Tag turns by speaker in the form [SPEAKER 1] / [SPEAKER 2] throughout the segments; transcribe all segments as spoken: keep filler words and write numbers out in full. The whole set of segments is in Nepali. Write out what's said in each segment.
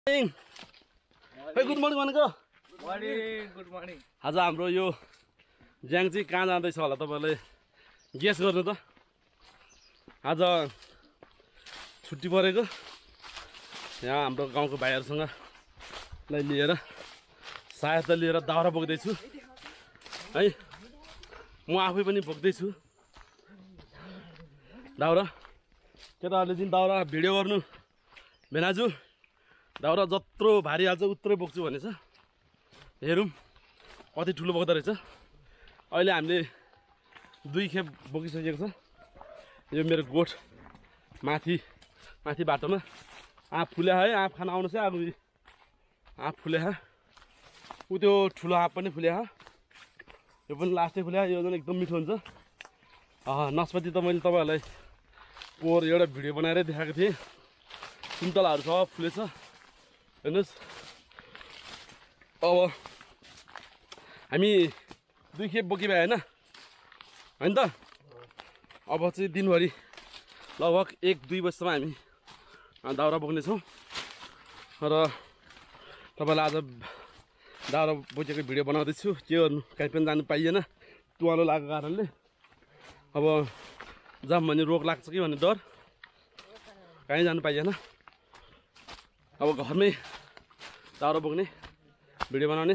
[SPEAKER 1] गुड मर्निङ भनेको
[SPEAKER 2] मर्निङ गुड मर्निङ।
[SPEAKER 1] आज हाम्रो यो ज्याङ चाहिँ कहाँ जाँदैछ होला तपाईँले गेस गर्नु त। आज छुट्टी परेको यहाँ हाम्रो गाउँको भाइहरूसँग लिएर सहायता लिएर दाउरा बोक्दैछु है। म आफै पनि बोक्दैछु दाउरा। केटाहरूले चाहिँ दाउरा भिडियो गर्नु भेनाजु दाउरा जत्रो भारी हाल्छ उत्रै बोक्छु भनेछ। हेरौँ कति ठुलो बोक्दो रहेछ। अहिले हामीले दुई खेप बोकिसकेको छ। यो मेरो गोठ माथि माथि बाटोमा आँप फुल्या है। आँप खान आउनुहोस् है। अब आँप फुल्या ऊ त्यो ठुलो आँप पनि फुल्या। यो पनि लास्टै फुल्या। यो पनि एकदम मिठो हुन्छ। नास्पाती त मैले तपाईँहरूलाई पोहोर एउटा भिडियो बनाएरै देखाएको थिएँ। सुन्तलाहरू सब फुलेछ हेर्नुहोस्। अब हामी दुई खेप बोकिभयो होइन होइन त। अब चाहिँ दिनभरि लगभग एक दुई बजीसम्म हामी दाउरा बोक्नेछौँ र तपाईँलाई आज दाउरा बोकेको भिडियो बनाउँदैछु। के गर्नु कहीँ पनि जानु पाइएन तुवालो लागेको कारणले। अब जाम भने रोग लाग्छ कि भन्ने डर कहीँ जानु पाइएन। अब घरमै दाउरा बोक्ने भिडियो बनाउने।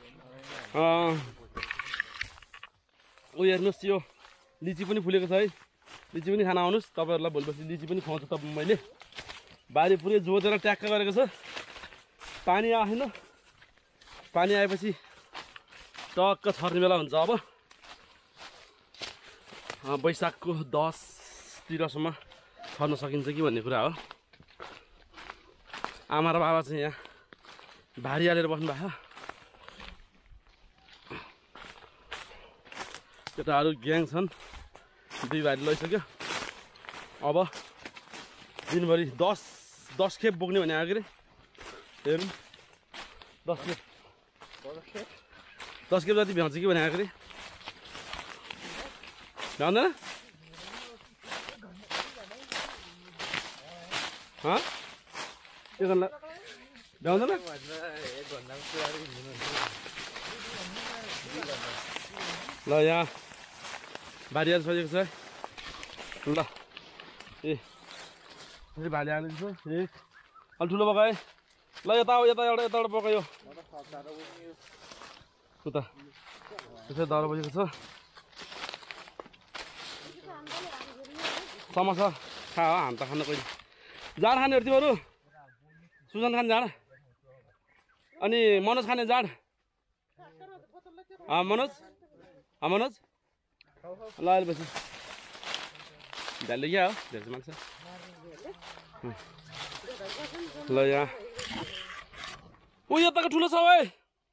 [SPEAKER 1] ऊ हेर्नुहोस् यो लिची पनि फुलेको छ है। लिची पनि खान आउनुहोस्। तपाईँहरूलाई भोलिपछि लिची पनि खुवाउँछु त। मैले बारी पुरै जोतेर ट्याक्क गरेको छ। पानी आएन। पानी आएपछि टक्क छर्ने बेला हुन्छ। अब वैशाखको दसतिरसम्म छर्न सकिन्छ कि भन्ने कुरा हो। आमा र बाबा चाहिँ यहाँ भारी हालेर बस्नु भएको। केटाहरू ग्याङ छन्। दुई भारी लैसक्यो। अब दिनभरि दस दस खेप बोक्ने भने आएको अरे। हेरौँ दस खेप दस खेप जति भ्याउँछ कि भने आएको अरे। भ्याउँदैन त्यो गर्नु भ्याउँदैन। ल यहाँ भारी हाल्नु सकेको छ। ल ए भारी हालेको छु। ए अलि ठुलो पकाए। ल यता आऊ यता एउटा यताबाट पकायो उता त्यसै दाउरा बजेको छ। समोसा खा हाम त खानु कहिले जाँड खानेहरू तिमीहरू। सुजन खाने जाँड अनि मनोज खाने जाँड। मनोज मनोज ल अहिले पछि झ्याले क्या हो धेरै माग्छ। ल यहाँ ऊ यताको ठुलो छ है।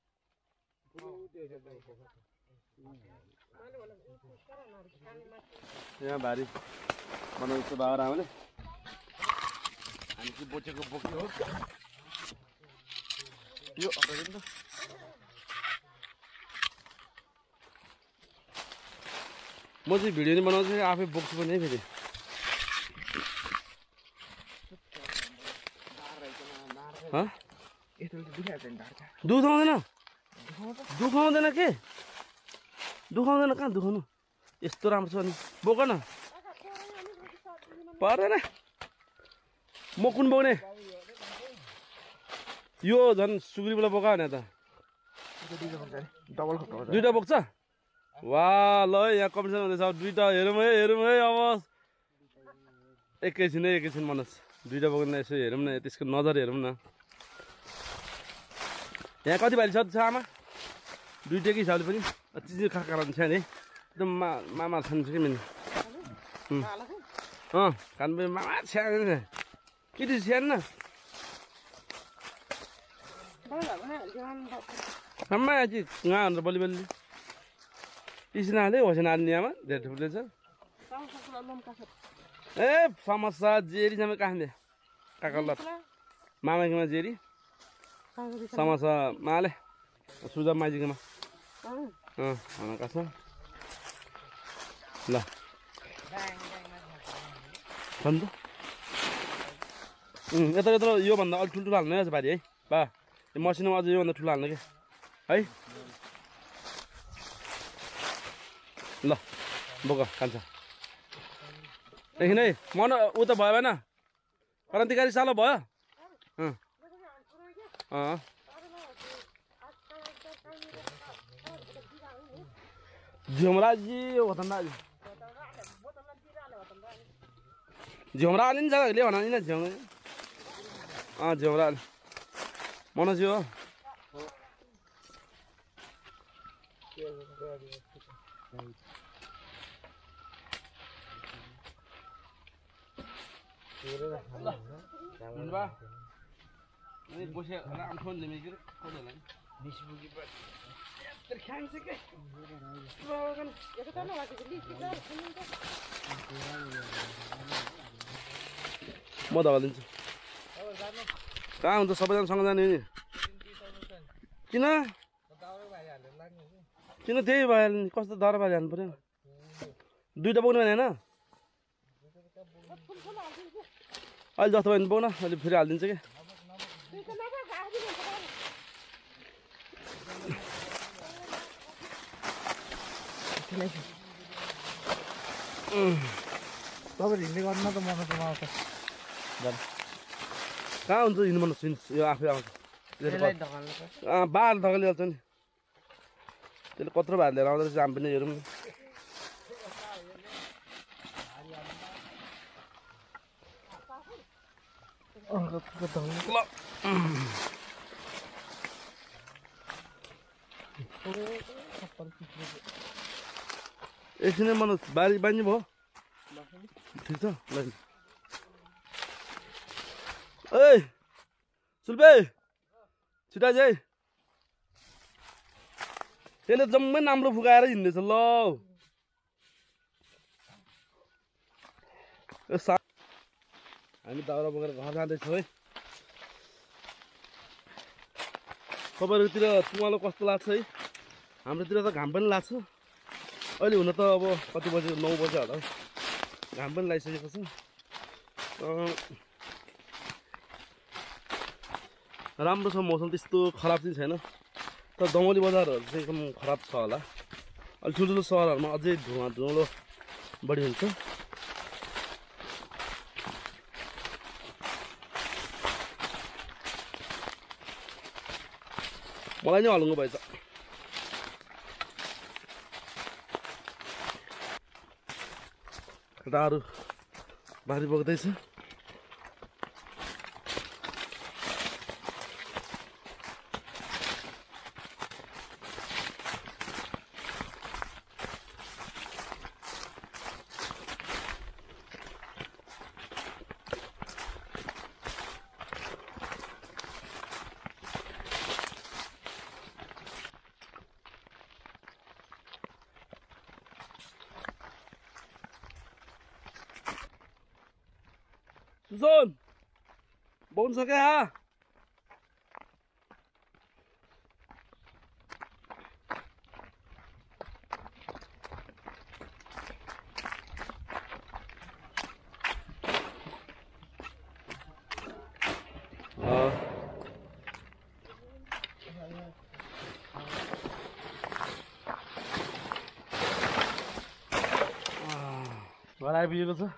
[SPEAKER 1] यहाँ भारी बनाउँछ बाबा आमाले। हामी चाहिँ बोचेको बोक्यो हो यो अगाडि त। म चाहिँ भिडियो नि बनाउँछु आफै बोक्छु पनि है। फेरि दुखाउँदैन दुखाउँदैन के दुखाउँदैन कहाँ दुखाउनु यस्तो राम्रो छ। अनि बोक न परेन। म कुन बोक्ने यो झन् सुग्रीबाट बोका भने त दुईवटा बोक्छ। वा ल है यहाँ कम्पिटिसन हुँदैछ। अब दुईवटा हेरौँ है हेरौँ है। अब एकैछिन है एकैछिन मनोज दुईवटा बोक्ने यसो हेरौँ न। त्यसको नजर हेरौँ न। यहाँ कति भाइ छ आमा दुईवटाकै हिसाबले पनि चिज खाएको छ नि है। एकदम मा मामा छन् कि मिल्ने अँ खानु पनि मामा छ्याएन कि त्यो स्याहार्न आम्मा चाहिँ कहाँ भनेर बलि बल्ली पिसिन हाल्दै होसेन हाल्ने आमा धेरै ठुलो छ। ए समस्या जेरी समय कहाँ काका मामाकोमा जेरी समस्या माले सुझाव माइजीकोमा अँ खाना काछ ल यत्रो यत्रो योभन्दा अलिक ठुल्ठुलो हाल्नु है भारी है बा यो मसिनोमा अझ योभन्दा ठुलो हाल्नु कि है ल बोक खान्छ एकछिन है मन ऊ त भयो भएन क्रान्तिकारी सालो भयो अँ अँ झिमराजी वतन झिमरा अलि नि छ ले भन नि झिम अँ झिमरा मनोज हो बसे राम ठोन ले मेरे को ले लाइन निस्बुगी पर तेरे ख्याल से के ये तो ना वाके जल्दी किधर म दवा दिन्छु कहाँ हुन्छ सबैजनासँग जाने नि किन किन त्यही भइहाल्यो नि कस्तो दर बारी हाल्नु पर्यो दुईवटा बोक्नु भने होइन अहिले जस्तो भयो भने बोक्न अहिले फेरि हालिदिन्छ कि
[SPEAKER 2] तपाईँ हिँड्ने गर्नु त मन त आउँछ
[SPEAKER 1] कहाँ हुन्छ हिँड्नु मन सुन्छ यो आफै आउँछ बार धकली हाल्छ नि त्यसले कत्रो भार लिएर आउँदो रहेछ हामी पनि हेरौँ एकछिन मन बारी बानी भयो ठिक छ ल ए सुल्पे छिटा चाहिँ त्यसले जम्मै नाम्रो फुकाएर हिँड्दैछ ल हामी दाउरा बोकेर घर जाँदैछौँ है तपाईँहरूतिर तुम्हालो कस्तो लाग्छ है हाम्रोतिर त घाम पनि लाग्छ अहिले हुन त अब कति बजे नौ बजे होला घाम पनि लागिसकेको छ राम्रो छ मौसम त्यस्तो खराब चाहिँ छैन तर दमौली बजारहरू चाहिँ एकदम खराब छ होला अलिक ठुल्ठुलो सहरहरूमा अझै धुवा धुलो बढी हुन्छ मलाई नै हलुङ्गो भएछ केटाहरू भारी बोक्दैछ सुजन बोक्नु सक्यो हा घर आइपुगेको छ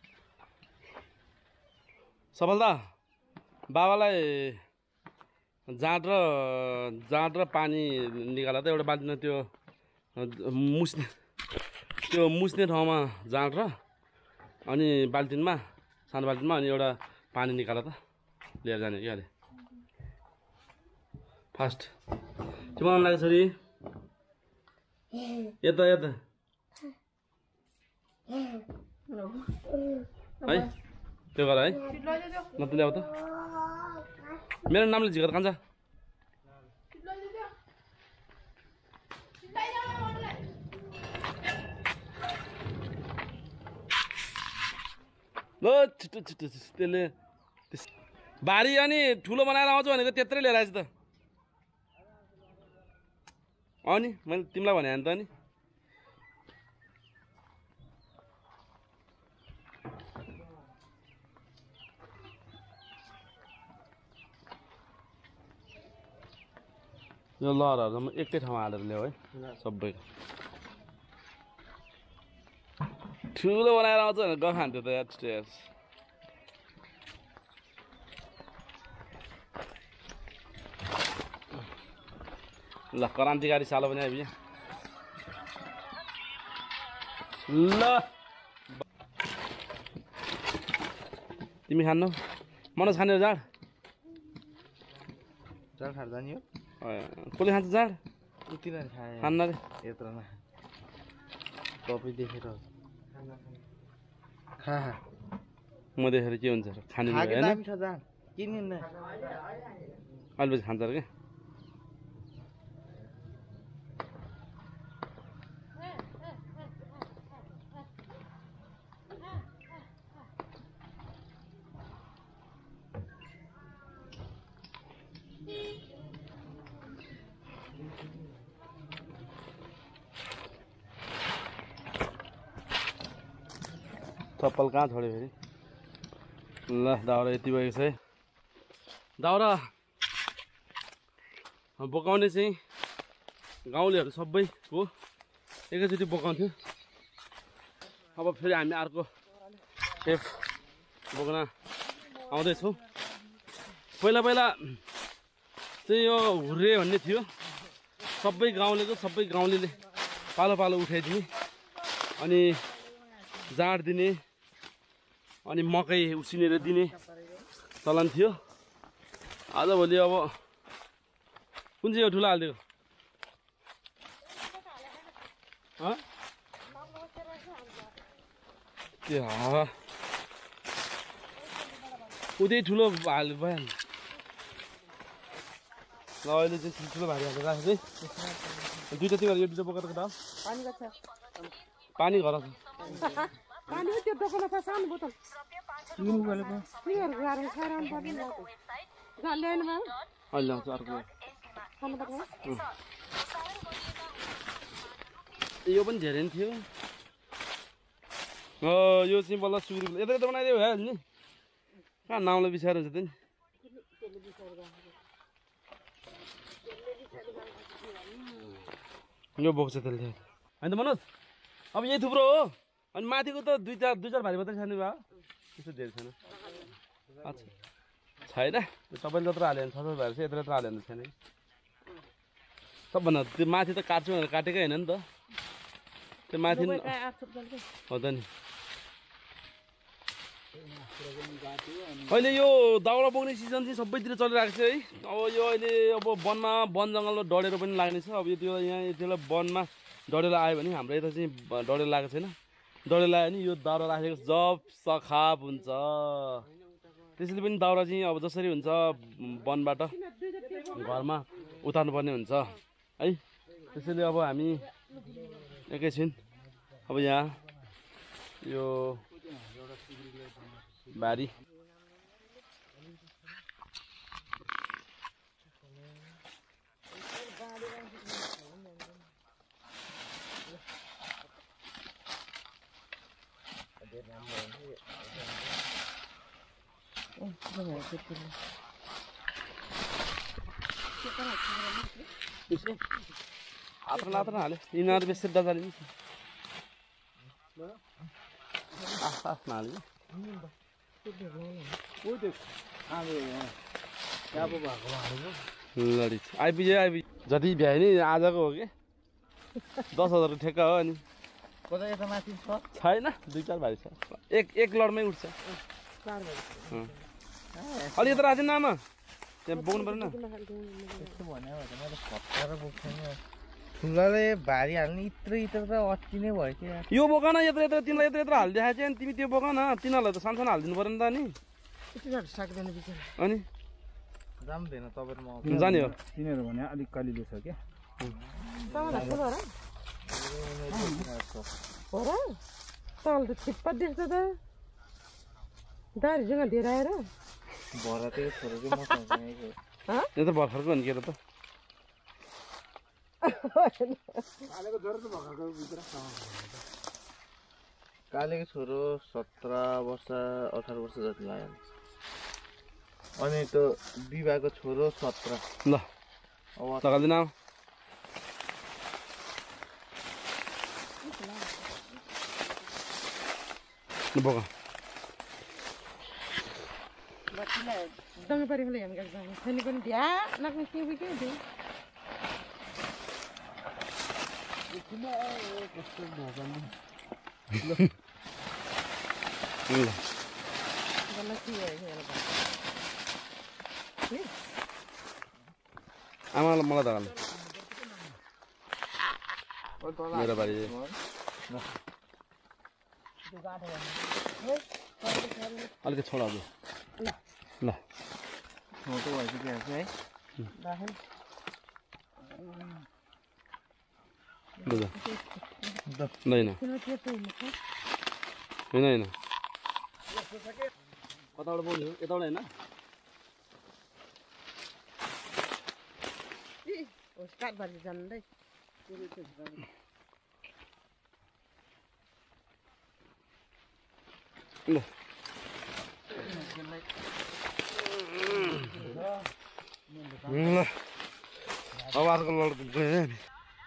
[SPEAKER 1] सफलता बाबालाई जाँड र जाँड र पानी निकाल त एउटा बाल्टीमा त्यो मुस्ने त्यो मुस्ने ठाउँमा जाँड र अनि बाल्टिनमा सानो बाल्टिनमा अनि एउटा पानी निकाल त लिएर जाने कि अहिले फास्ट के बनाउनु लाग्यो छोरी यता यता है त्यो गर है न त ल्याऊ त मेरो नामले झिकेर कान्छ ल छिटो छिटो त्यसले भारी अनि ठुलो बनाएर आउँछु भनेको त्यत्रै लिएर आएछ त अनि मैले तिमीलाई भने त नि यो लहरहरू म एकै ठाउँमा हालेर ल्याऊ है सबै ठुलो बनाएर आउँछ भने गफ खान्थ्यो त यार स्टेज ल क्रान्तिकारी सालो पनि आइपुग्यो ल तिमी खानु मनोज खाने जाँड
[SPEAKER 2] जाँड खाँदा नि हो
[SPEAKER 1] कसले खान्छ जाँड
[SPEAKER 2] यति नै खाएँ
[SPEAKER 1] खान्न रे
[SPEAKER 2] यत्रो न तपाईँ देखेर खा खा
[SPEAKER 1] म देखेर के हुन्छ खाने
[SPEAKER 2] खाके
[SPEAKER 1] होइन
[SPEAKER 2] दामी छ जाँड किन नि
[SPEAKER 1] अहिले पछि खान्छ अरे क्या चप्पल कहाँ छोड्यो फेरि ल दाउरा यति भएको छ है दाउरा बोकाउने चाहिँ गाउँलेहरू सबै हो एकैचोटि बोकाउँथ्यो अब फेरि हामी अर्को खेप बोक्न आउँदैछौँ पहिला पहिला चाहिँ यो हुर्रे भन्ने थियो सबै गाउँलेको सबै गाउँलेले पालो पालो उठाइदिने अनि जाँड दिने अनि मकै उसिनेर दिने चलन थियो आजभोलि अब कुन चाहिँ यो ठुलो हालिदिएको त्यो उतै ठुलो हाल्नु भइहाल्यो ल अहिले चाहिँ ठुल्ठुलो भारी हालेर राखेको है दुइटा तिमीहरू यो दुइटा बोकेर कता पानी घर छ
[SPEAKER 3] पानी त्यो दोकानमा छ सानो बोतल लिनु गले पो तिमीहरु गएर खाएर आउनु पर्दैन गाल ल्याउनु भयो
[SPEAKER 1] अहिले ल्याउँछु अर्को
[SPEAKER 3] खानु पर्छ
[SPEAKER 1] यो पनि धेरै नै थियो हो यो चाहिँ बल्ल सुरु यता यता बनाइदियो भइहाल्यो नि कहाँ नाउँले बिसाएर हुन्छ त नि यो बोक्छ त्यसले होइन त मनोज अब यही थुप्रो हो अनि माथिको त दुई चार दुई चार भारी मात्रै छान्नु भयो त्यस्तो धेरै छैन अच्छा छैन तपाईँले जत्रो हाल्यो भने छ छ भएर चाहिँ यत्रो यत्रो हाल्यो भने छैन सबभन्दा त्यो माथि त काट्छु भनेर काटेकै होइन नि त त्यो माथि हो त नि अहिले यो दाउरा बोक्ने सिजन चाहिँ सबैतिर चलिरहेको छ है अब यो अहिले अब वनमा वन जङ्गलमा डढेर पनि लाग्ने छ अब यो त्यो यहाँ यति बेला वनमा डढेर आयो भने हाम्रो यता चाहिँ डढेर लागेको छैन डढेर लाग्यो भने यो दाउरा राखेको जब सखाप हुन्छ त्यसैले पनि दाउरा चाहिँ अब जसरी हुन्छ वनबाट घरमा उतार्नुपर्ने हुन्छ है त्यसैले अब हामी एकैछिन अब यहाँ यो बारी आत्र नात्र हाल्यो यिनीहरू बेसी डजाले नि आफ् आफ् हाल्यो लडी आइपुग्यो आइपुग्यो जति भ्याए नि आजको हो कि दस हजारको ठेक्का हो अनि
[SPEAKER 2] कता यता माथि छ
[SPEAKER 1] छैन दुई चार भाइ छ एक एक लडमै उठ्छ अलि यता राखिदिनु आमा त्यहाँ बोक्नु परेन
[SPEAKER 2] त्यस्तो भन्यो भने मैले फटाएर बोक्छैन ठुलाले भारी हाल्ने यत्रो यत्रो अति नै भयो कि
[SPEAKER 1] यो बोक न यत्रो यत्रो तिमीलाई यत्रो यत्रो हालिदिएको चाहिँ तिमी त्यो बोक न तिनीहरूलाई त सानो सानो हालिदिनु पऱ्यो नि त अनि
[SPEAKER 3] सक्दैन बिचरा
[SPEAKER 1] अनि
[SPEAKER 2] जान्दैन तपाईँहरूमा
[SPEAKER 1] जाने हो
[SPEAKER 4] तिनीहरू भने अलिक कलिलो छ क्या
[SPEAKER 3] तपाईँलाई ठुलो र हो र तल त छिप्पा देख्छ त दारी जग्गा दिएर आएर
[SPEAKER 2] भरा त्यो छोरो चाहिँ मसँग
[SPEAKER 1] यो त भर्खरको हो नि के त
[SPEAKER 2] कालेको छोरो सत्र वर्ष अठार वर्ष जति लाग्यो अनि त्यो विवाहको छोरो सत्र
[SPEAKER 1] ल लगाइदिन अब बोका
[SPEAKER 3] एकदमै परि हेर्नु गर्छ छैन पनि भ्या लाग्ने के के थियो
[SPEAKER 1] आमालाई मलाई त मेरो बारी अलिकति छोड हजुर ल
[SPEAKER 2] छोटो भइसक्यो है
[SPEAKER 1] बुझ होइन होइन होइन कताबाट बोल्यो यताबाट होइन
[SPEAKER 3] काठबारी जान्दै
[SPEAKER 1] ल ल अब आजको लड गयो नि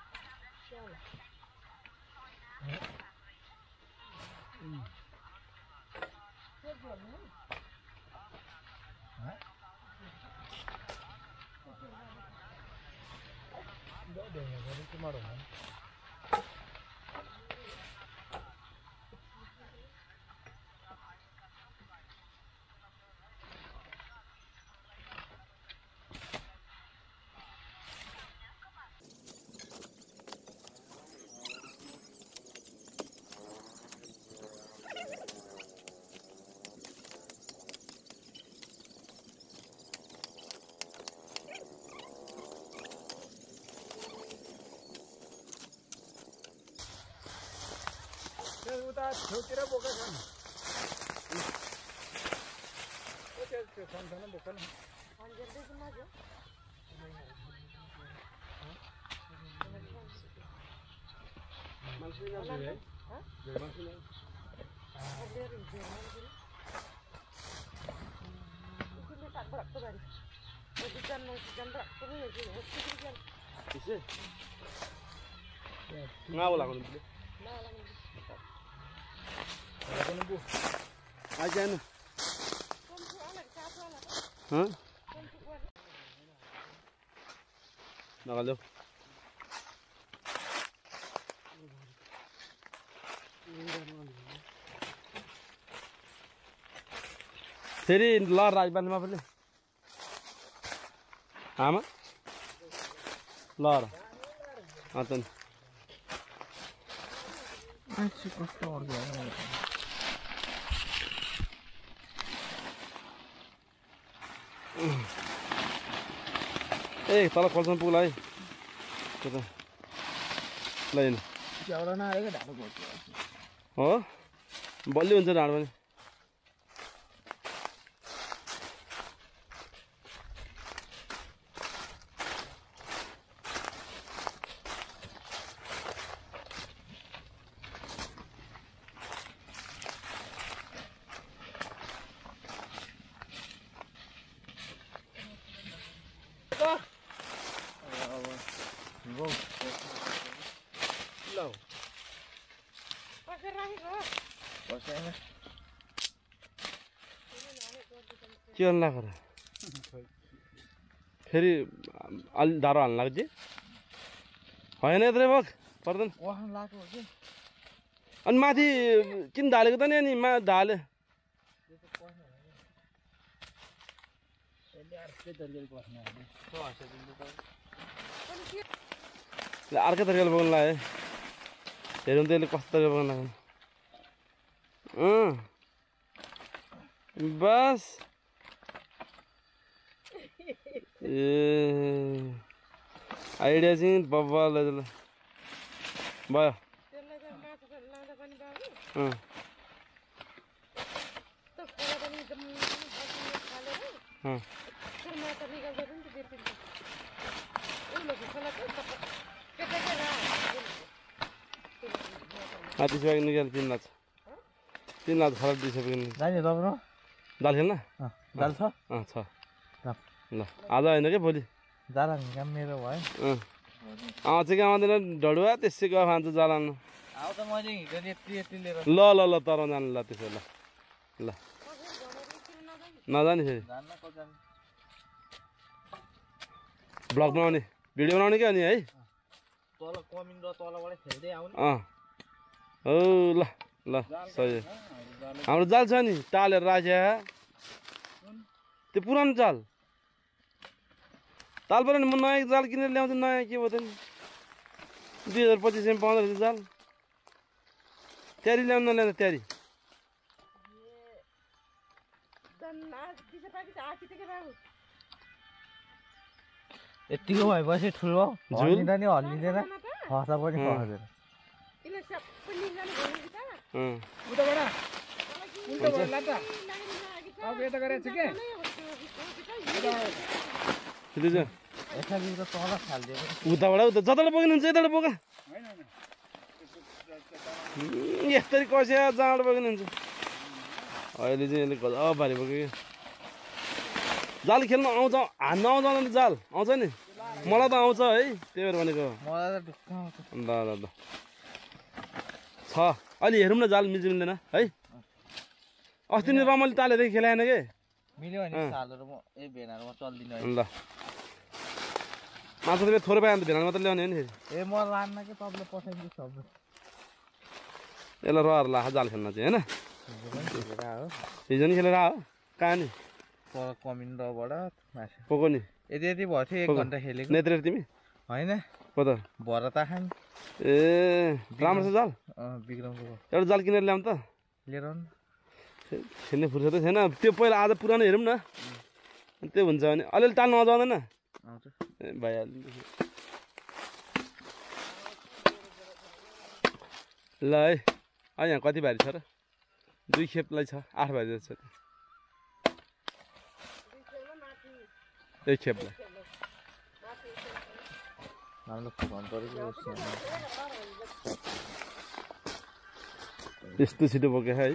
[SPEAKER 4] उता छेउतिर बोका छन् त्यो सानो बोका न
[SPEAKER 1] ngao là còn ai chơi nữa hả nào luôn फेरि ल राजबान्धमा पनि आमा ल र अन्त नि
[SPEAKER 2] कस्तो
[SPEAKER 1] ए तल खोल्छन् पुग्ला है त्यो त ल हेर्नु
[SPEAKER 2] च्याउरा नआएको ढाडो पर्छ
[SPEAKER 1] हो बलियो हुन्छ ढाड पनि के गर्नु लाग्यो र फेरि अलि धारो हाल्नु लाग्छ होइन यत्रो भग पर्दैन
[SPEAKER 2] वाहन लाग्यो कि
[SPEAKER 1] अनि माथि किन ढालेको त नि अनि मा ढाले अर्कै तरिकाले बोक्नु लाग्यो हेरौँ त यसले कस्तो तरिकाले बोक्नु लाग्यो अँ बस ए आइडिया चाहिँ बब्बल भयो अँ अँ त्यसो भए निकाल तिन लाख तिन लाख खराब दिइसक्यो
[SPEAKER 2] जाने तपाईँ
[SPEAKER 1] दाल खेल्न
[SPEAKER 2] दाल छ
[SPEAKER 1] अँ छ ल आज होइन क्या भोलि
[SPEAKER 2] जाला निकाम मेरो भयो
[SPEAKER 1] अँ आउँछ कि आउँदैन ढडुवा त्यसै गयो खान्छ जलाउन
[SPEAKER 2] आउ त मैले हिजो यति यति लिएर
[SPEAKER 1] ल ल ल तर जानु ल त्यसो ल ल नजाने फेरि
[SPEAKER 2] जान्न कता
[SPEAKER 1] ब्लग बनाउने भिडियो बनाउने क्या अनि है
[SPEAKER 2] तल कमिन र तलबाट खेल्दै आउने
[SPEAKER 1] अँ हो ल ल सही हाम्रो जाल छ नि टालेर राख्या त्यो पुरानो जाल ताल पऱ्यो नि म नयाँ जाल किनेर ल्याउँछु नयाँ के भयो त नि दुई हजार पच्चिस सयमा पाउँदो रहेछ जाल तयारी ल्याउनु नल्याउँदा तयारी
[SPEAKER 2] यतिको भएपछि ठुलो हल्लिँदा नि हल्लिँदैन खसा पनि खस्दैन
[SPEAKER 1] अँ
[SPEAKER 4] उताबाट उल्टो भयो ल त अब यता गरेको छु के
[SPEAKER 1] त्यो चाहिँ
[SPEAKER 2] यसरी त तल खालिदिएको
[SPEAKER 1] उताबाट उता जताबाट बोकिनुहुन्छ यताबाट बोका
[SPEAKER 4] होइन
[SPEAKER 1] यस्तरी कसिया जहाँबाट बोकिनुहुन्छ अहिले चाहिँ यसले गजब भारी बोक्यो जाल खेल्नु आउँछ हान्न आउँछ भने जाल आउँछ नि मलाई त आउँछ है त्यही भएर भनेको
[SPEAKER 2] मलाई त ढुक्क आउँछ
[SPEAKER 1] ल ल ल छ अहिले हेरौँ न जाल मिल्छ मिल्दैन है अस्ति नि रमली टालेदेखि खेलाएन के
[SPEAKER 2] मिल्यो भने सालहरू म ए भेनाहरूमा चल्दिनँ
[SPEAKER 1] ल माछा त थोरै पायो भने त भेनाले मात्रै ल्याउने हो नि फेरि
[SPEAKER 2] ए म लान्न कि तपाईँले पठाइदिनु सबै
[SPEAKER 1] यसलाई रहर ला जाल खेल्न चाहिँ होइन
[SPEAKER 2] हो
[SPEAKER 1] हिजो नि खेलेर आयो कहाँ नि
[SPEAKER 2] पर कमिन रबाट मासु
[SPEAKER 1] पोको नि
[SPEAKER 2] यति यति भयो थियो एक घन्टा खेलेको
[SPEAKER 1] नेत्रेर तिमी
[SPEAKER 2] होइन
[SPEAKER 1] को त
[SPEAKER 2] भरता खान
[SPEAKER 1] ए राम्रो छ जाल
[SPEAKER 2] अँ विक्रमको
[SPEAKER 1] एउटा जाल किनेर ल्याउँ त
[SPEAKER 2] लिएर आउनु
[SPEAKER 1] खेल्ने फुर्सदै छैन त्यो पहिला आज पुरानो हेरौँ न त्यो हुन्छ भने अलिअलि टाल्नु आउँछ आउँदैन
[SPEAKER 2] आउँछ
[SPEAKER 1] ए भइहाल्यो ल है अहिले यहाँ कति भारी छ र दुई खेपलाई छ आठ भारी जस्तो छ एक खेपलाई
[SPEAKER 2] राम्रो फुकाउनु पऱ्यो
[SPEAKER 1] यस्तो छिटो बोक्यो है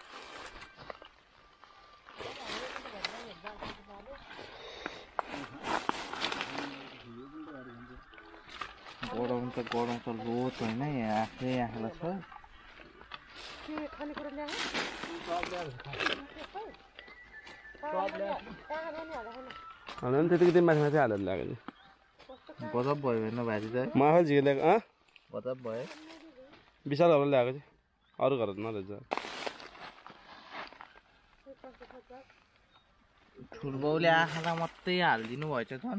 [SPEAKER 2] गरम त गरम त लोत होइन यहाँ आफै आँखा छ
[SPEAKER 1] होइन त्यतिकै त्यो माथि माथि हालेर ल्याएको चाहिँ
[SPEAKER 2] गजब भयो होइन भाइ त
[SPEAKER 1] म आफै झिकेर ल्याएको अँ
[SPEAKER 2] गजब भयो
[SPEAKER 1] विशाल घरबाट ल्याएको चाहिँ अरू घर नरहेछ
[SPEAKER 2] ठुलबाउले आँखालाई मात्रै हालिदिनु भएछ झन्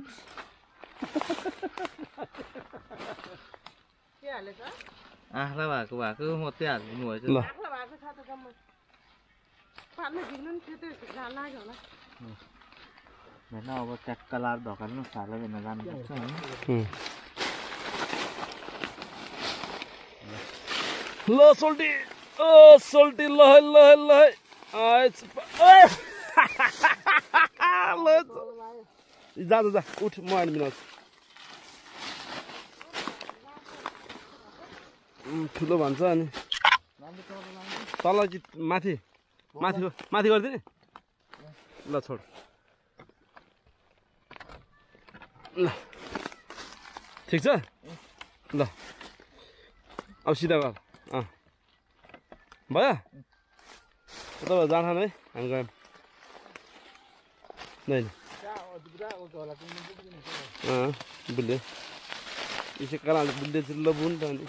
[SPEAKER 2] आँखा भएको भएको मात्रै हालिदिनु भएछ
[SPEAKER 1] ल
[SPEAKER 2] होइन अब ट्याक्क लाएर ढकाल्नु साह्रो हेर्न जानुपर्छ होइन
[SPEAKER 1] ल सोल्टी ओ सोल्टी ल ल ल जा जा उठ म आएर मिलाउँछु ठुलो भन्छ अनि तल कि माथि माथि माथि गरिदिने ल छोड ल ठिक छ ल अब सिधा गर अँ भयो तपाईँ जान है हामी गयौँ नहीं अँ बुल्ले इसे कलाले बुल्ले चाहिँ लबुन त अनि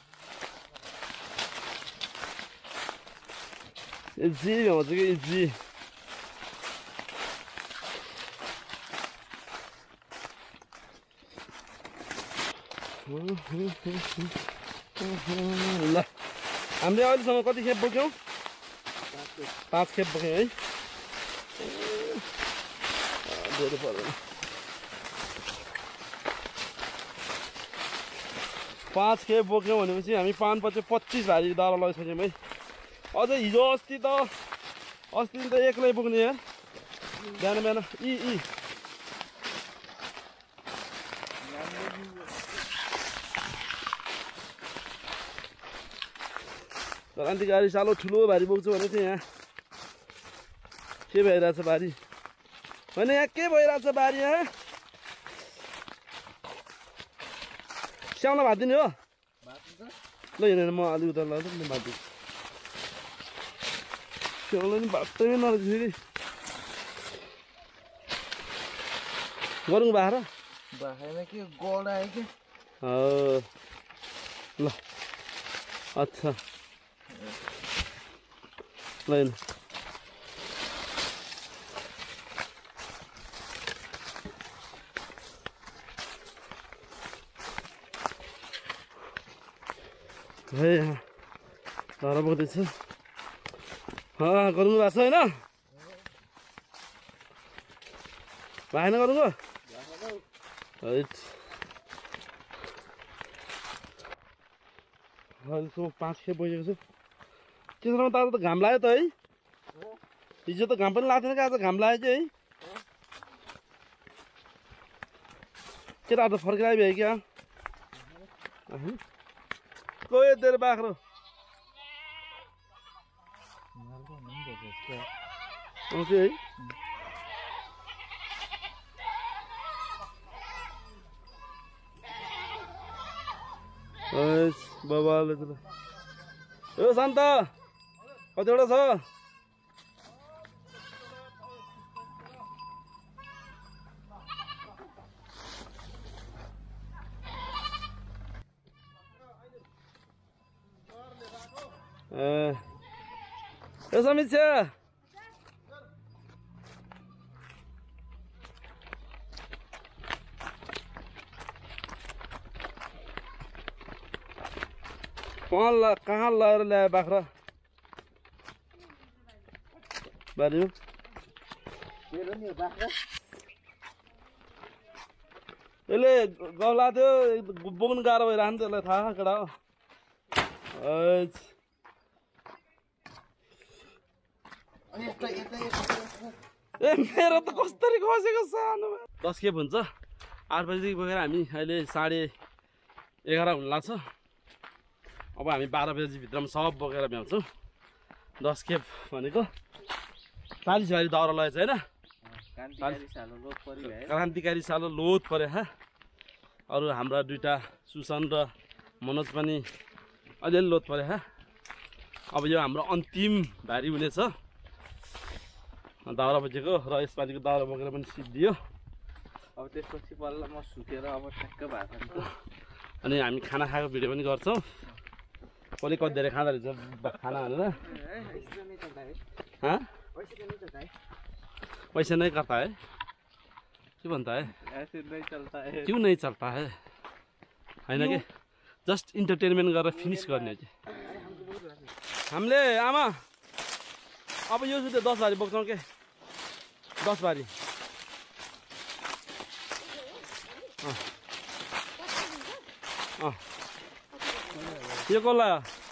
[SPEAKER 1] इजी भन्छ कि इजी ल हामीले अहिलेसम्म कति खेप बोक्यौँ पाँच खेप बोक्यौँ है धेरै पर्दैन पाँच खेप बोक्यौँ भनेपछि हामी पाँच पच्चिस पच्चिस भारी दाउरा लगाइसक्यौँ है अझै हिजो अस्ति त अस्ति त एक्लै बोक्ने यार बिहान बिहान यी यी क्रान्तिकारी सालो ठुलो भारी बोक्छु भनेको थिएँ यहाँ के भइरहेछ भारी होइन यहाँ के भइरहेछ भारी यहाँ स्याउला भात दिने हो ल हिँडेर म अलि उता लाग्छ म भात दिन्छु स्याउला नि भातै नरहेछ फेरि गरौँ बाह्र
[SPEAKER 2] बाख्रामा के गड आयो कि
[SPEAKER 1] ल अच्छा ल हेर्नु है धारा बोक्दैछ गरौँ भएको छ होइन भएन गरौँ अहिलेसम्म पाँच खेप बसेको छु त्यसमा त त घाम लाग्यो त है हिजो त घाम पनि लाग्थेन क्या आज घाम लाग्यो चाहिँ है केटाहरू त फर्केर आइभ्यो क्या कोही दिएर बाख्रो आउँछ है बाबाले त ए शान्त कतिवटा छ ए समीक्षा कहाँ ला कहाँ लगाएर ल्यायो बाख्रा बारीमा
[SPEAKER 2] मेरो नि बाख्रा
[SPEAKER 1] यसले गौला थियो बोक्नु गाह्रो भइरहन्छ त्यसलाई थाहा केटा हो ए मेरो त कसरी खसेको सानो दस खेप हुन्छ आठ बजीदेखि बोकेर हामी अहिले साढे एघार हुन लाग्छ अब हामी बाह्र बजीभित्रमा सब बोकेर भ्याउँछौँ दस खेप भनेको चालिस भारी दाउरा लगेछ होइन क्रान्तिकारी सालो लोत पऱ्यो हा अरू हाम्रा दुईवटा सुशान र मनोज पनि अलिअलि लोत पऱ्यो हा अब यो हाम्रो अन्तिम भारी हुनेछ दाउरा बजेको र यसपालिको दाउरा बोकेर पनि सिद्धियो
[SPEAKER 2] अब त्यसपछि बल्ल म सुकेर अब ठ्याक्क भएको
[SPEAKER 1] अनि हामी खाना खाएको भिडियो पनि गर्छौँ कसले कति धेरै खाँदो रहेछ खाना भनेर पैसा नै करता है के भन्दा है क्यों नहीं चलता है होइन कि जस्ट इन्टरटेनमेन्ट गरेर फिनिस गर्ने चाहिँ हामीले आमा अब यो चाहिँ दस भारी बोक्छौँ के दस भारी अँ यो कसलाई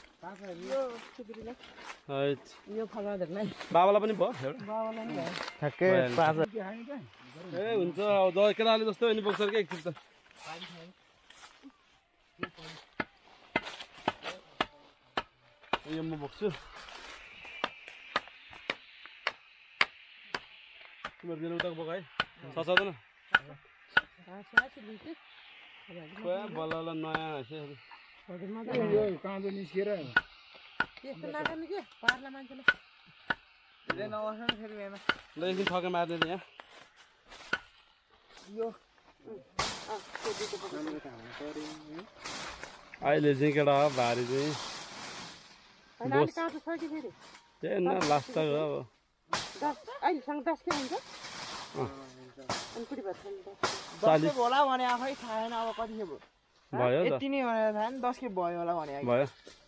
[SPEAKER 1] बाबालाई पनि भयो
[SPEAKER 2] ठ्याक्कै पाँच
[SPEAKER 1] ए हुन्छ अब ज केटाले जस्तो नि बोक्छ कि एकछिन त यो म बोक्छु तिमीहरू बेला उताको बोक है सचाउँदैन बल्ल बल्ल नयाँ
[SPEAKER 4] काँदो निस्केर
[SPEAKER 3] त्यस्तो लाग्यो के पार्ला मान्छेले
[SPEAKER 1] ल एकदिन ठके मार्ने यहाँ अहिले चाहिँ केटा भारी चाहिँ त्यही न लास्ट त हो अब
[SPEAKER 3] अहिलेसँग दस के हुन्छ
[SPEAKER 2] चालिस होला भने आफै थाहा छैन अब कति खेप
[SPEAKER 1] भयो
[SPEAKER 2] यति नै भनेर थाहा नि दस खेप भयो होला भने
[SPEAKER 1] भयो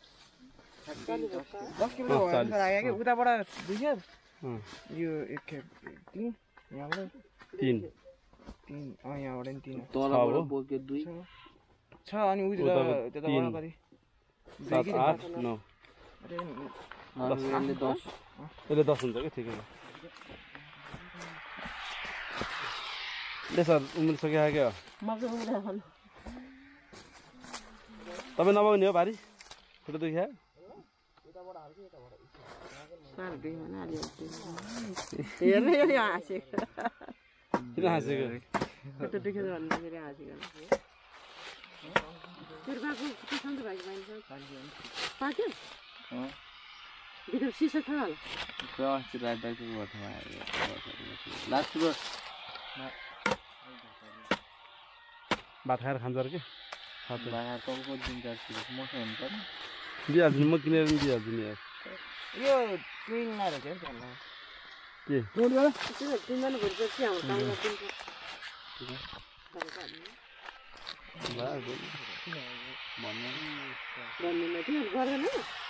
[SPEAKER 2] दस खेप लाग्यो कि उताबाट दुई खेप यो एक खेप तिन यहाँबाट
[SPEAKER 1] तिन
[SPEAKER 2] तिन अँ यहाँबाट नि तिन
[SPEAKER 1] तलबाट
[SPEAKER 2] बोक्यो दुई छ अनि उयो त्यताबाट कति
[SPEAKER 1] सात आठ नौ
[SPEAKER 2] दस
[SPEAKER 1] यसले दस हुन्छ कि ठिकै सर उमेर सकियो क्या तपाईँ नपाउने हो भारी खुट्टा दुख्या किन हाँसेको
[SPEAKER 3] तिर्पाको त्यो सन्चो भएको पाइन्छ पाक्यो भित्र सिसा छ होला
[SPEAKER 2] अस्ति रात डाक्टरको भट्टमा आयो लास्ट बस
[SPEAKER 1] भात खाएर खान्छ अरे के
[SPEAKER 2] बाह्र टाउको दिन्छ मसँग हुन्छ नि
[SPEAKER 1] दिइहाल्छु नि म किनेर पनि दिइहाल्छु नि यार
[SPEAKER 2] यो ट्रेनमा रहेछ नि
[SPEAKER 1] के
[SPEAKER 3] त्यो तिनजना भोलि के हाम्रो काम गरिदिन्छ भन्दैन त्यो गर्दैन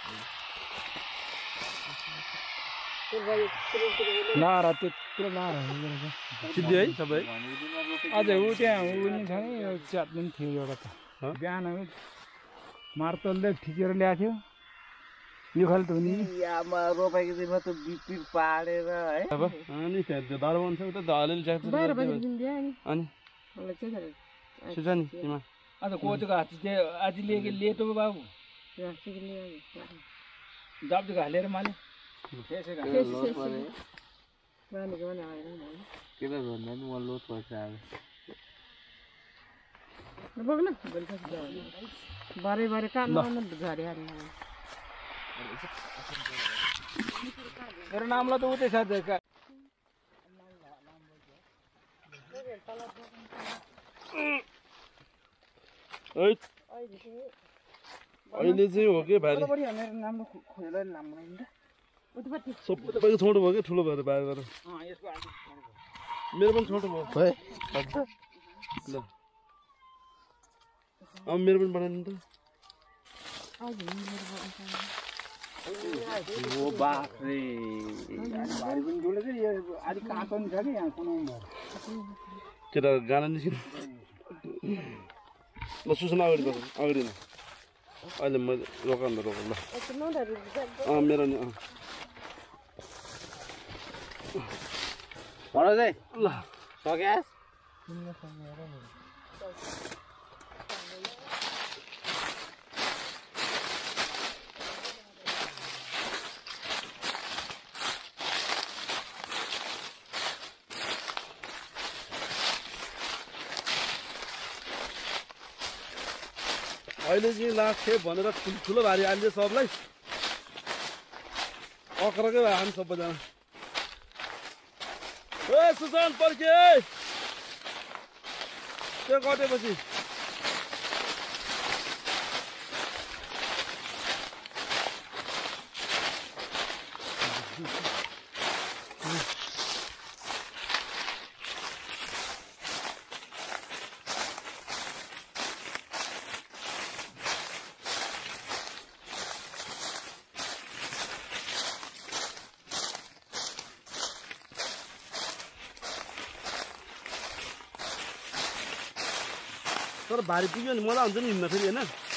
[SPEAKER 4] नर त्यत्रो नर
[SPEAKER 1] सिद्धि है सबै
[SPEAKER 4] अझै ऊ त्यहाँ ऊ नि छ नि यो च्याट पनि थियो एउटा त बिहान मार्तलले ठिकेर ल्याएको थियो यो खाले त हुने
[SPEAKER 2] यामा रोपाइको दिनमा त बिपी पाडेर है
[SPEAKER 1] अब अनि त्यहाँ त्यो दारो बन्छ उता त अलिअलि च्याक्छ
[SPEAKER 3] बाह्र बजीदेखि दियो अनि
[SPEAKER 1] अनि
[SPEAKER 3] मलाई के गरेर
[SPEAKER 1] सुझा नि तिमा
[SPEAKER 4] आज कोचको हात चाहिँ आज लिएको लेटो बाबु जाब्दीको हालेर माले
[SPEAKER 3] बानीको भने आएर
[SPEAKER 2] के त भन्दा नि म लोड पर्छ अब
[SPEAKER 3] बोक्न बारे बारे काट्नु झरी हाल्नु
[SPEAKER 4] मेरो नामलाई त उतै साथ
[SPEAKER 1] अहिले चाहिँ हो कि भाइ
[SPEAKER 4] मेरो नाम खोजेर नाम
[SPEAKER 1] सबै तपाईँको छोटो भयो कि ठुलो भएर बाहिर गरेर मेरो पनि छोटो भयो
[SPEAKER 2] है
[SPEAKER 1] ल अब मेरो पनि बनाइदिनु त
[SPEAKER 2] ओ बाफ्रे
[SPEAKER 4] भाइ पनि डुले चाहिँ यो अलिक काँचो नि छ कि यहाँ कुनै
[SPEAKER 1] केटा गाना निस्किनु ल सुसन अगाडि बस अगाडि न अहिले म रोक अन्त रोक ल अँ मेरो नि अँ
[SPEAKER 2] भन चाहिँ
[SPEAKER 1] ल
[SPEAKER 2] सक्यास
[SPEAKER 1] अहिले चाहिँ लाग्थ्यो भनेर ठुलो भारी हालिदियो सबलाई अक्रकै भयो हामी सबैजना ए सुशान्त पर्खे त्यो कटेपछि तर भारी पुग्यो भने मजा हुन्छ नि हिँड्न फेरि होइन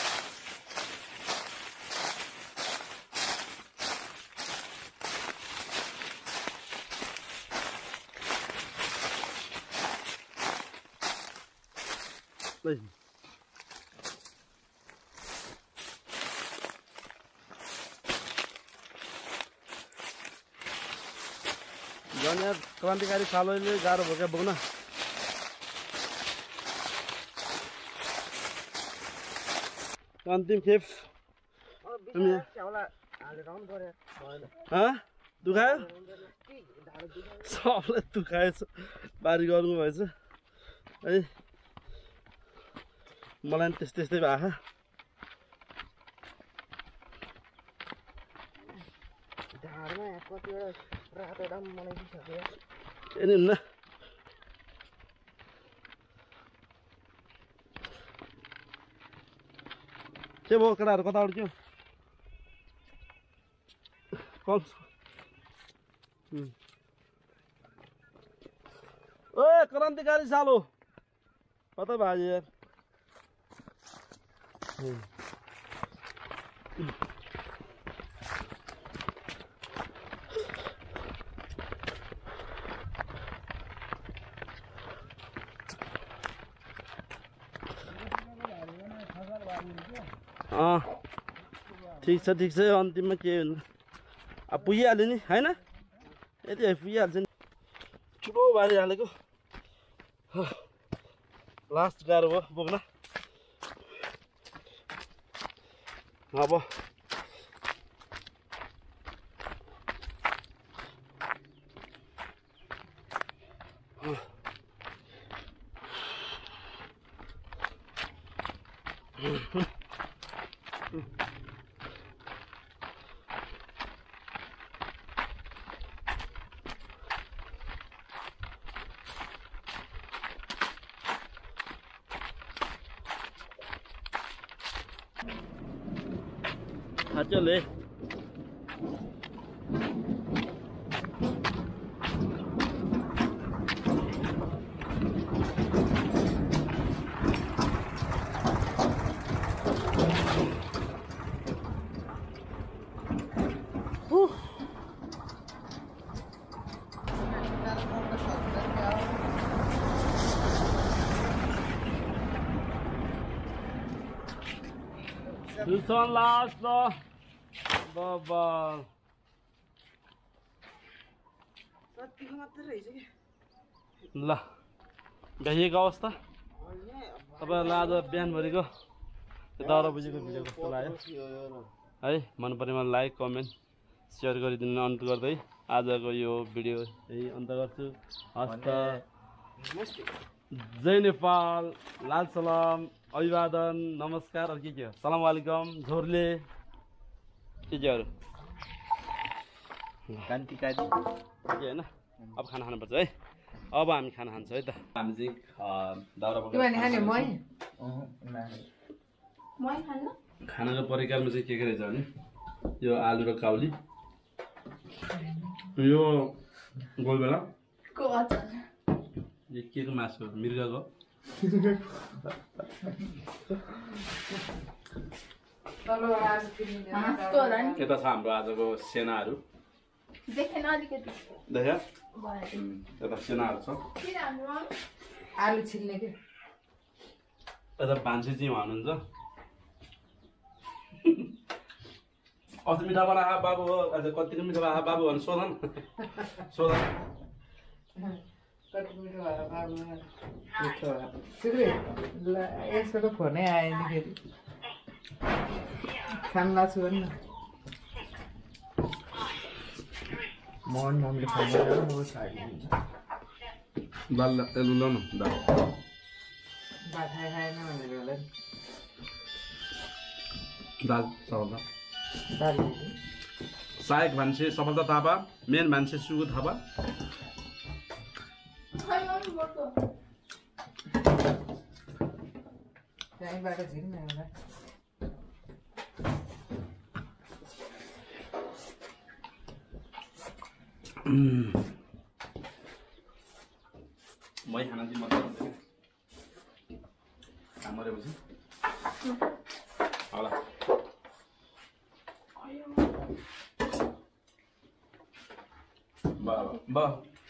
[SPEAKER 1] झन् यहाँ क्रान्तिकारी सालोले गाह्रो भयो क्या बोक्न अन्तिम खेप दुखायो सबलाई दुखाएछ बारी गर्नु भएछ है मलाई पनि त्यस्तै त्यस्तै भएको ए नि हुन्न के भयो केटाहरू कता अड्क्यो कम ओ क्रान्तिकारी सालो कता भाइ यार अँ ठिक छ ठिक छ अन्तिममा के हुनु अब पुगिहाल्यो नि होइन यति पुगिहाल्छ नि ठुलो भारी हालेको लास्ट गाह्रो भयो बोक्न अब चले This one last though. बाबा ल भ्याइएको अवस्था तपाईँहरूलाई आज बिहानभरिको दाउरा बुझेको भिडियो कस्तो लाग्यो है मन परेमा लाइक कमेन्ट सेयर गरिदिनु अनुरोध गर्दै आजको यो भिडियो यही अन्त गर्छु। हस्त जय नेपाल, लाल सलाम, अभिवादन, नमस्कार, और के के हो सलाम वालेकुम, झोरले के के अरू
[SPEAKER 2] कान्ति काजी
[SPEAKER 1] के होइन। अब खाना खानुपर्छ है, अब हामी खाना खान्छौँ है त। हामी चाहिँ दाउरा खानाको परिकारमा चाहिँ के के रहेछ भने यो आलु र काउली, यो गोलबेला, यो के को मासु हो मृगको, यता छ हाम्रो आजको सेनाहरू देखेन अलिकति देख्या यता सेनाहरू छ।
[SPEAKER 3] आलु छिल्ने के
[SPEAKER 1] यता भान्से चाहिँ हुनुहुन्छ अस्ति मिठा बना बाबु हो, आज कतिको मिठो बना बाबु भने सोधन सोधन
[SPEAKER 3] कति मिठो भएर बाबु मिठो भएर यसको त फोनै आयो नि फेरि खाना छु नि
[SPEAKER 2] मोहन मम्मीले खान्छ म खाइदिन्छु।
[SPEAKER 1] दाल तेल लो न दाल
[SPEAKER 3] भात खाइ खाएन भनेर होला नि
[SPEAKER 1] दाल चावल
[SPEAKER 3] दाल
[SPEAKER 1] सहायक मान्छे सफलता थापा, मेन मान्छे सुगु थापा।
[SPEAKER 3] त्यहीँबाट झिर्ने होला
[SPEAKER 1] मै खाना चाहिँ मजा आउँछ काम गरेपछि होला। बा बा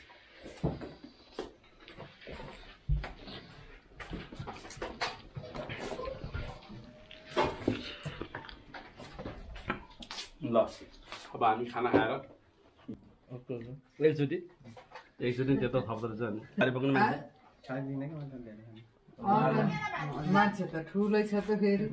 [SPEAKER 1] ल अब हामी खाना खाएर एकचोटि एकचोटि त्यता थप्दो रहेछ अनि गाडी पक्नु मान्छे
[SPEAKER 3] मान्छे त ठुलै छ त फेरि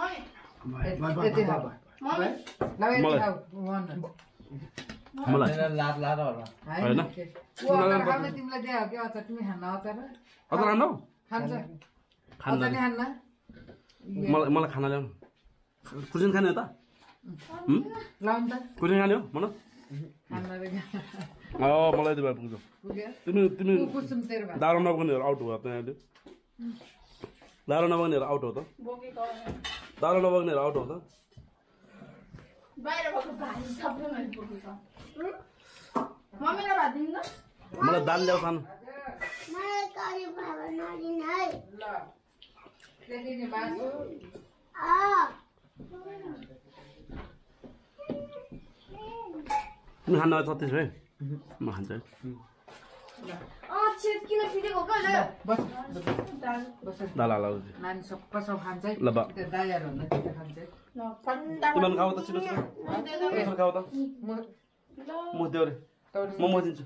[SPEAKER 1] मलाई
[SPEAKER 2] लाद लाद होला
[SPEAKER 1] होइन
[SPEAKER 3] तिमीलाई दियो के अचार तिमी खान्न अचार
[SPEAKER 1] अचार खानु
[SPEAKER 3] खान्छ
[SPEAKER 1] खान्न
[SPEAKER 3] अचार खान्न
[SPEAKER 1] मलाई मलाई खाना ल्याउनु कुर्सिन खाने हो त
[SPEAKER 3] लाउनु त
[SPEAKER 1] कुर्सिन खाने हो मन
[SPEAKER 3] खान्न रे
[SPEAKER 1] अँ मलाई यति भए पुग्छ।
[SPEAKER 3] पुग्यो
[SPEAKER 1] तिमी तिमी
[SPEAKER 3] कुसुम तेरो भए
[SPEAKER 1] दारो नबग्नेहरू आउट भयो त्यहाँ अहिले दारो नबग्नेहरू आउट हो त दारो नबग्नेहरू आउट हो त मलाई दाल ल्याउ खानु
[SPEAKER 3] त्यहाँदेखि मासु
[SPEAKER 1] तिमी खानु छत्तिस भाइ म खान्छु है
[SPEAKER 3] बस बस
[SPEAKER 1] दाल हाल
[SPEAKER 3] नानी सब सब खान्छ है
[SPEAKER 1] ल बा
[SPEAKER 3] त्यो दायाहरू भन्दा त्यो खान्छ है
[SPEAKER 1] तिमीहरू खाऊ त छिटो छिटो यसो खाऊ त
[SPEAKER 3] म
[SPEAKER 1] म देउरे म म दिन्छु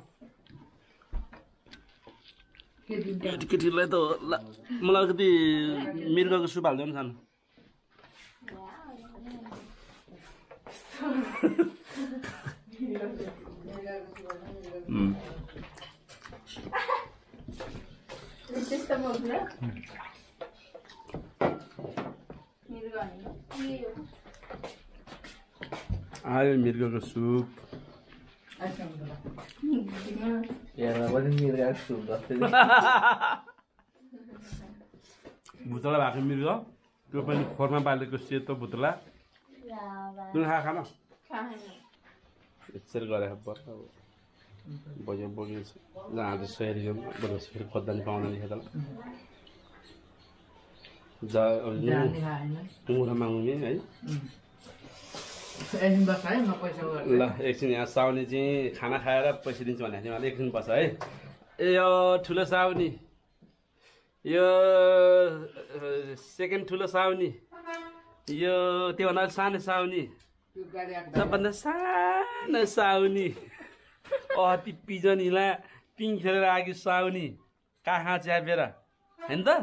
[SPEAKER 3] के दिन्छ
[SPEAKER 1] केटीहरूलाई त ला- मलाई अलिकति मृगको सुप हालिदिनु सानो उम्, आयो मृगको सुप
[SPEAKER 2] यहाँ पनि मिर्गा सुप जस्तै
[SPEAKER 1] भुतला भएको मृग त्यो पनि खोरमा बालेको सेतो भुतला तिमी खा खान यसरी गरेर पर्छ अब बग्यो बग्यो जहाँ चाहिँ सयरी बरु फेरि खोज्दा नि पाउँदैन खेतला जा टुङ्गुरा माग्ने है ल एकछिन यहाँ साउनी चाहिँ खाना खाएर पैसा दिन्छु भनेको थियो उहाँले एकछिन बस्छ है ए यो ठुलो साउनी यो सेकेन्ड ठुलो साउनी यो त्योभन्दा सानो साउनी सबभन्दा सानो साउनी अति पिजनीलाई पिङ खेलेर आएको साउनी काखा च्यापेर होइन त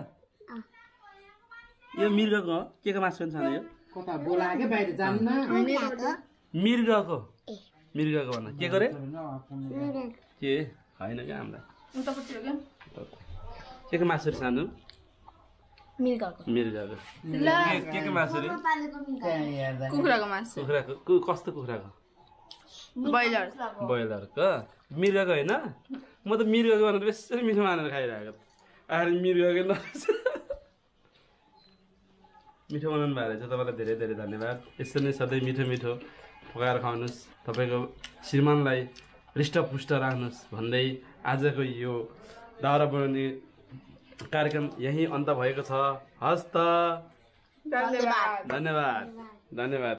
[SPEAKER 1] यो मृगको हो के को मासु खानु यो
[SPEAKER 2] कता बोलाके बाहिर जान्न
[SPEAKER 1] मृगको मृगको भन के गरे के होइन क्या हामीलाई के को मासु सानो मृगको के को मासु रे
[SPEAKER 5] कुखुराको मासु
[SPEAKER 1] कुखुराको कु कस्तो कुखुराको
[SPEAKER 5] ब्रोइलर
[SPEAKER 1] ब्रोइलरको मृगको होइन म त मृगको भनेर यसरी मिठो मानेर खाइरहेको आएर मृगकै नरहेछ मिठो बनाउनु भएको रहेछ तपाईँलाई धेरै धेरै धन्यवाद यसरी नै सधैँ मिठो मिठो पकाएर खुवाउनुहोस् तपाईँको श्रीमानलाई हृष्टपुष्ट राख्नुहोस् भन्दै आजको यो दाउरा बनाउने कार्यक्रम यहीँ अन्त भएको छ हस् त
[SPEAKER 5] धन्यवाद
[SPEAKER 1] धन्यवाद धन्यवाद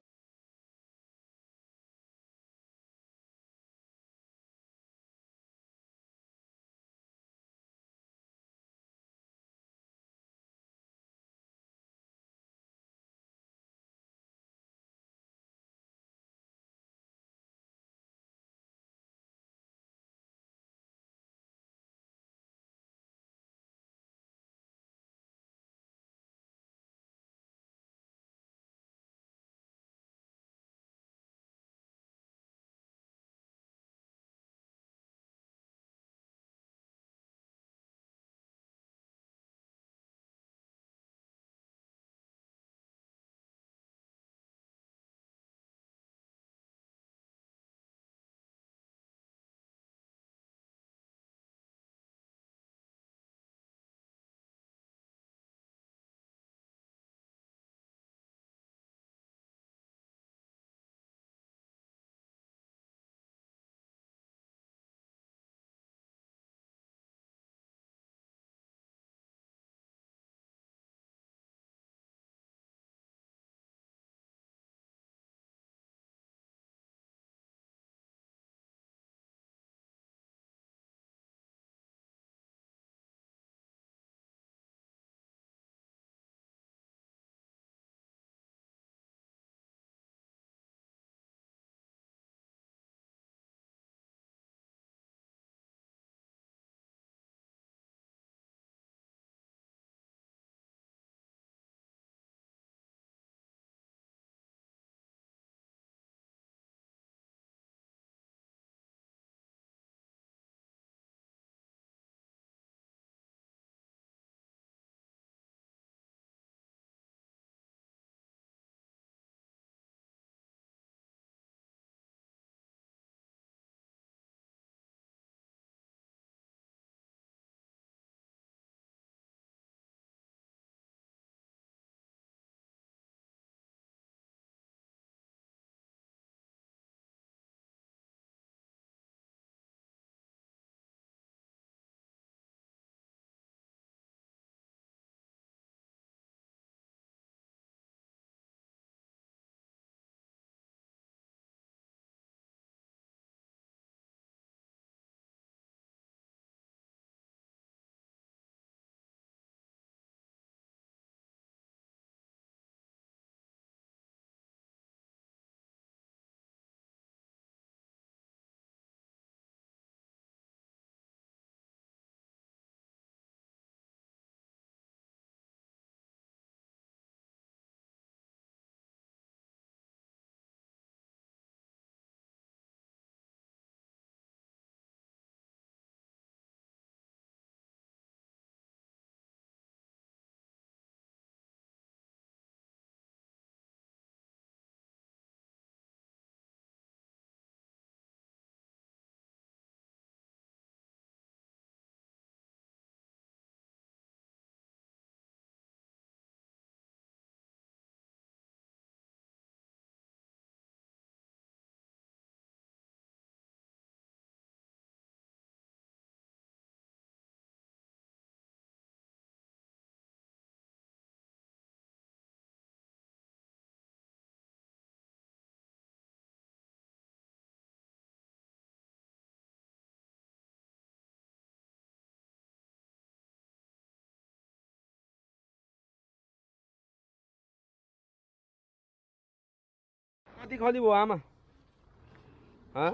[SPEAKER 1] कति खली भयो आमा हँ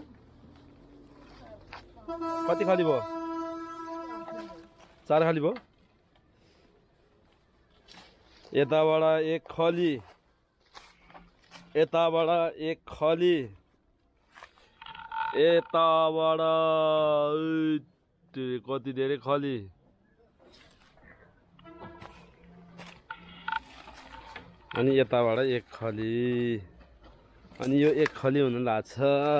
[SPEAKER 1] कति खली भयो चार खाली भयो यताबाट एक खली यताबाट एक खली यताबाट कति धेरै खली अनि यताबाट एक खली अनि यो एक खली हुन लाग्छ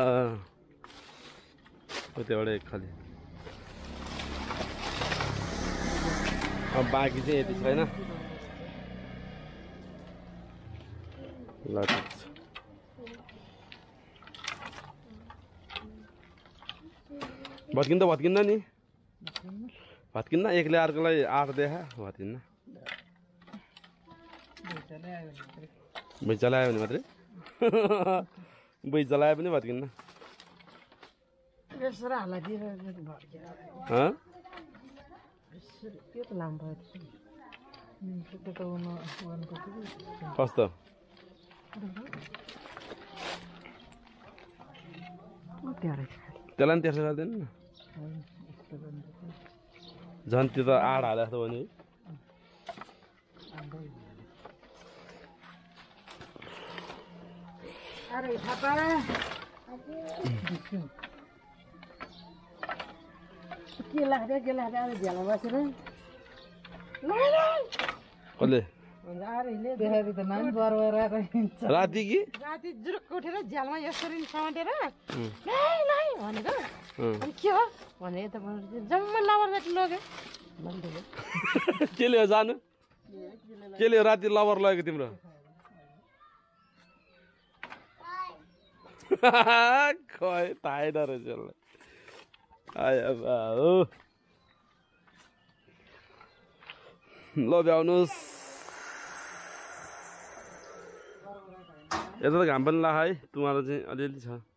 [SPEAKER 1] त्यहाँबाट एक खली अब बाँकी चाहिँ यति छैन ल ठिक छ भत्किन्छ भत्किन्न नि भत्किन्न एकले अर्कोलाई आठ देखा भत्किन्न भुइँ चलायो भने मात्रै भुइँ चलायो पनि भत्किन्न कस्तो त्यसलाई पनि तेर्सो गर्दैन झन् त्यो त आठ हाले जस्तो भने
[SPEAKER 3] अरे थापा के लाग्यो के लाग्यो अब झ्याला बसेर
[SPEAKER 1] कसले
[SPEAKER 2] देखाएको त नानी बरबर
[SPEAKER 1] राति कि
[SPEAKER 3] राति जुरुक्क उठेर झ्यालमा यसरी समातेर लाई लाई भनेको अनि के हो भने यता जम्मै लबर जति लग्यो
[SPEAKER 1] केले हो जानु केले हो राति लबर लगेको तिम्रो खै थाहै नरहेछ आयो हो ल भ्याउनुहोस् यता त घाम पनि ला है तुम्हारा चाहिँ अलिअलि छ